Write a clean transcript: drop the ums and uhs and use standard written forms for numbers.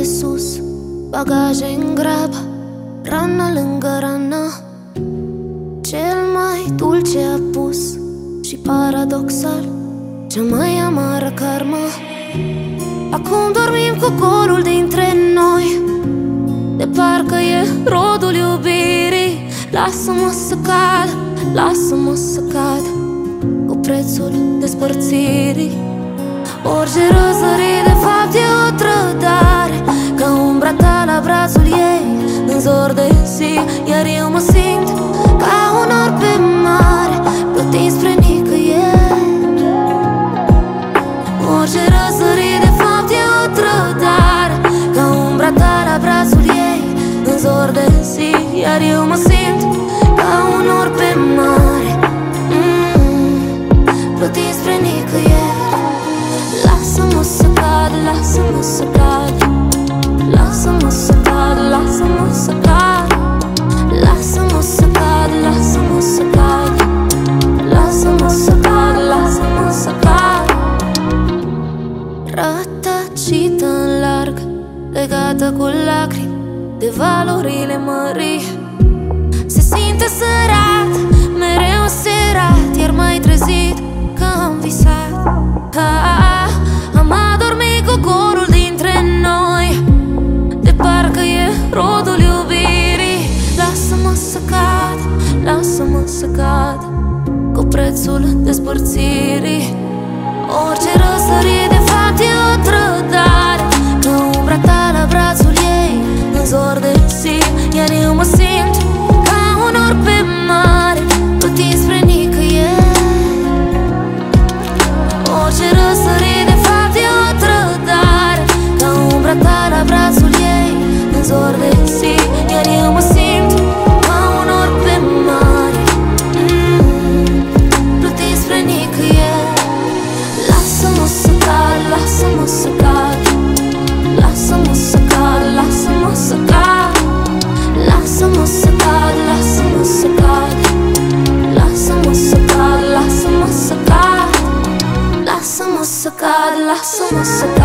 sus, bagaje în grabă, rană lângă rană. Cel mai dulce apus și paradoxal, cea mai amară karmă. Acum dormim cu golul dintre noi, de parcă e rodul iubirii. Lasă-mă să cad, lasă-mă să cad, cu prețul despărțirii. Orice răsărit de fapt e o trădare, ca umbra ta la brațul ei în zor de zi. Iar eu mă simt ca un nor pe mare, plutind spre nicăieri. Orice răsărit de fapt e o trădare, ca umbra ta la brațul ei în zor de zi. Iar eu mă simt ca un nor pe mare, plutind spre nicăieri. Lasă-mă să cad, lasă-mă să cad, lasă-mă să cad, lasă-mă să cad, lasă-mă să cad, lasă-mă să cad, lasă-mă să cad, lasă-mă să cad. Rătăcită în larg, legată cu lacrimi de valorile mării. Se simte sărat, mereu serat, iar mai trezit că am visat. Am adormit cu golul dintre noi, de parcă e rodul iubirii. Lasă-mă să cad, lasă-mă să cad, cu prețul despărțirii. Orice răsărit de fapt e o trădare, ca umbra ta la brațul ei în zor de zi. Iar eu mă simt ca un nor pe mare, plutind spre nicăieri. Orice răsărit de fapt e o trădare, ca umbra ta la brațul ei în zor de zi. Iar eu mă simt ca un nor pe mare, plutind spre nicăieri. Lasă-mă să cad, lasă-mă să cad, lasă-mă să cad, lasă-mă să cad, lasă-mă să cad, lasă-mă să cad, lasă-mă să cad, lasă-mă să cad, lasă-mă să cad, lasă-mă să cad.